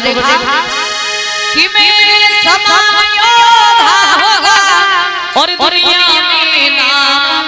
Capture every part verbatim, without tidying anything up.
देखा कि मेरे समान योद्धा होगा और दुनिया में नाम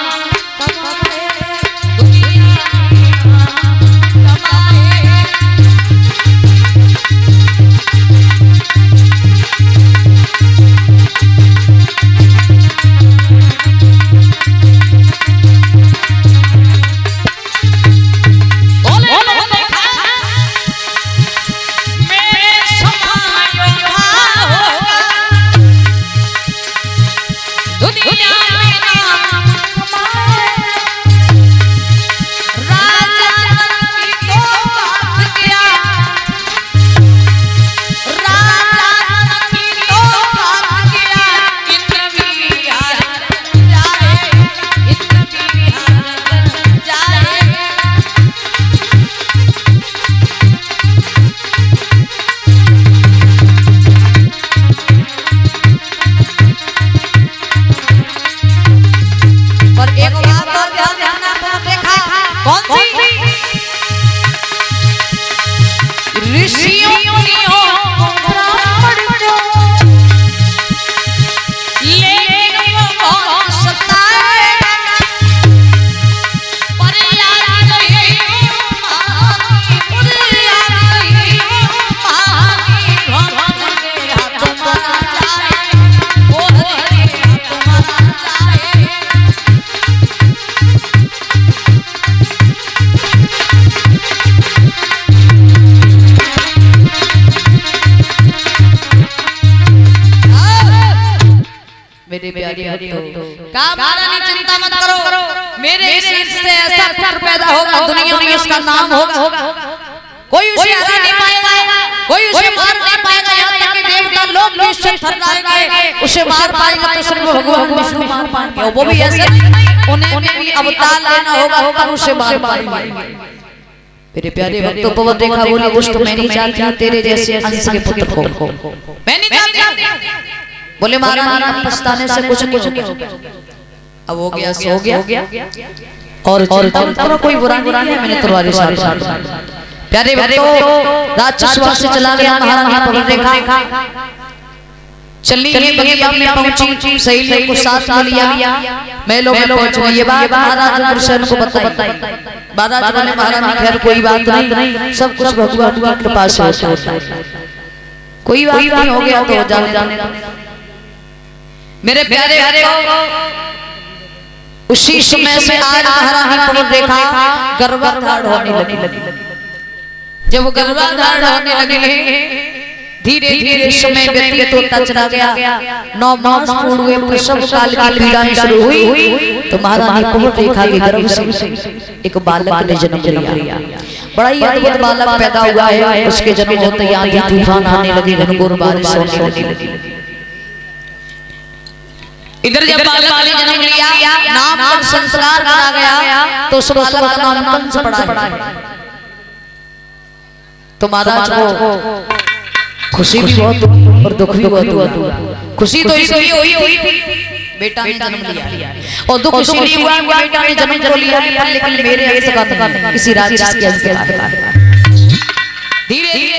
मेरे प्यारे भक्तों, का महारानी चिंता मत करो, मेरे सिर से ऐसा पुत्र पैदा होगा, दुनिया में उसका नाम होगा, कोई उसे हरा नहीं पाएगा, कोई उसे मार नहीं पाएगा, यहाँ तक कि देवता लोग भी उससे थर्राएंगे, उसे मार पाएगा तो सिर्फ भगवान विष्णु मार पाएंगे, वो भी ऐसे उन्हें भी अवतार लेना होगा, होगा उसे मार पाएंगे। मेरे प्यारे भक्तों, पवन देखा बोली दुष्ट मैं नहीं चाहती तेरे जैसे अंश के पुत्र को, मैं नहीं चाहती। बोले महाराज पछताने से कुछ नहीं होगा, अब हो गया सो गया और और और कोई बुरा नहीं है, मैंने तुम्हारे साथ। प्यारे भक्तों, राक्षस वहां से चला गया, महारानी पवन देखा चली गई, बगिया में पहुंची, सहेली को साथ में लिया, महलों में पहुंच गई। ये बात महाराज गुरुसेन को बताई। महाराज बोले महारानी खैर कोई बात नहीं, सब कुछ भगवान की कृपा से होता है, कोई बात नहीं, हो गया तो जाने। मेरे प्यारे उसी समय से आज महारानी पवन देखा गर्भाधारण होने लगी। जब गर्भाधारण होने लगे, धीरे धीरे समय व्यतीत होता चला गया, नौ मास पूर्ण हुए, प्रसव काल की पीड़ाएं शुरू हुई, तो महारानी पवन देखा कि गर्भ से एक बालक ने जन्म लिया। बड़ा ही अद्भुत बालक पैदा हुआ है। उसके जन्म होते ही आंधी तूफान आने लगे, घनघोर बारिश होने लगी। इधर जब बालक ने जन्म लिया, नाम का संस्कार करा गया, तो उस बालक का नाम कंस पड़ा है। तो महाराज को खुशी भी बहुत और दुख भी बहुत हुआ। खुशी तो इसलिए हुई हुई बेटा ने जन्म लिया, और दुख इसलिए हुआ कि बेटा ने जन्म तो लिया, लेकिन मेरे अंश का नहीं, किसी राक्षस के अंश का। धीरे धीरे